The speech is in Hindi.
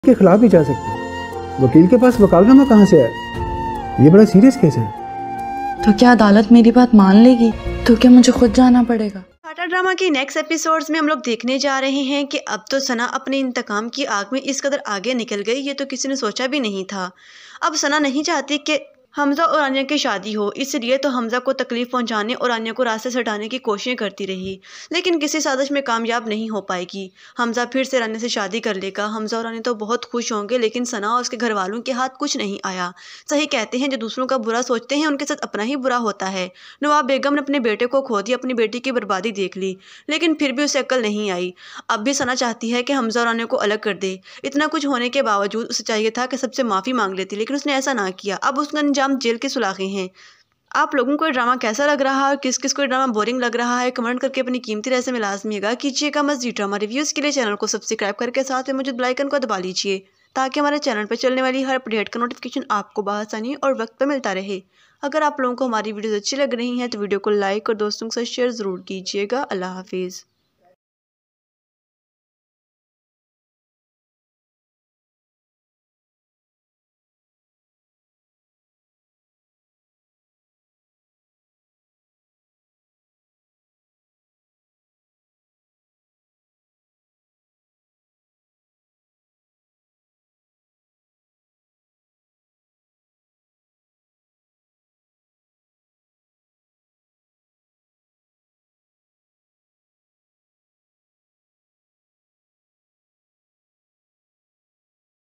के खिलाफ भी जा सकते हैं। वकील के पास वकालतनामा कहाँ से आया? ये बड़ा सीरियस केस है। तो क्या अदालत मेरी बात मान लेगी? तो क्या मुझे खुद जाना पड़ेगा? घाटा ड्रामा की नेक्स्ट एपिसोड्स में हम लोग देखने जा रहे हैं कि अब तो सना अपने इंतकाम की आग में इस कदर आगे निकल गई, ये तो किसी ने सोचा भी नहीं था। अब सना नहीं चाहती कि हमजा और आन्या की शादी हो, इसलिए तो हमजा को तकलीफ पहुंचाने और आन्या को रास्ते से हटाने की कोशिशें करती रही, लेकिन किसी साजिश में कामयाब नहीं हो पाएगी। हमजा फिर से आन्या से शादी कर लेगा। हमजा और आन्या तो बहुत खुश होंगे, लेकिन सना और उसके घर वालों के हाथ कुछ नहीं आया। सही कहते हैं, जो दूसरों का बुरा सोचते हैं उनके साथ अपना ही बुरा होता है। नवाब बेगम ने अपने बेटे को खो दिया, अपनी बेटी की बर्बादी देख ली, लेकिन फिर भी उसे अक्ल नहीं आई। अब भी सना चाहती है कि हमजा और आन्या को अलग कर दे। इतना कुछ होने के बावजूद उसे चाहिए था कि सबसे माफ़ी मांग लेती, लेकिन उसने ऐसा ना किया। अब उसका अंजाम जेल के सुलाखे हैं। आप लोगों को ड्रामा कैसा लग रहा है और किस किस को ड्रामा बोरिंग लग रहा है, कमेंट करके अपनी कीमती राय से लाजमीगा कीजिएगा। मज़ीद ड्रामा रिव्यूज़ के लिए चैनल को सब्सक्राइब करके साथ में मौजूद बेल आइकन को दबा लीजिए, ताकि हमारे चैनल पर चलने वाली हर अपडेट का नोटिफिकेशन आपको बआसानी और वक्त पर मिलता रहे। अगर आप लोगों को हमारी वीडियोज़ अच्छी लग रही हैं तो वीडियो को लाइक और दोस्तों के साथ शेयर ज़रूर कीजिएगा। अल्लाह हाफिज़।